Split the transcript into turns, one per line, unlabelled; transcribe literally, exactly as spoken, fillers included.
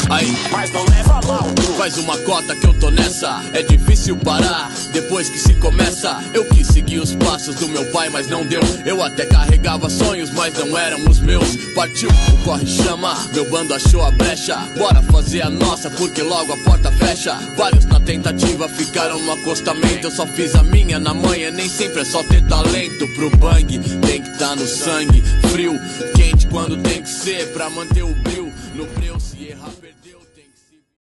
Aí, mas não leva mal. Faz uma cota que eu tô nessa. É difícil parar depois que se começa. Eu quis seguir os passos do meu pai, mas não deu. Eu até carregava sonhos, mas não eram os meus. Partiu, o corre chama, meu bando achou a brecha. Bora fazer a nossa, porque logo a porta fecha. Vários na tentativa ficaram no acostamento. Eu só fiz a minha na manhã, nem sempre é só ter talento. Pro bang, tem que tá no sangue. Frio, quente quando tem que ser, pra manter o brilho. No breu, se errar, perdeu.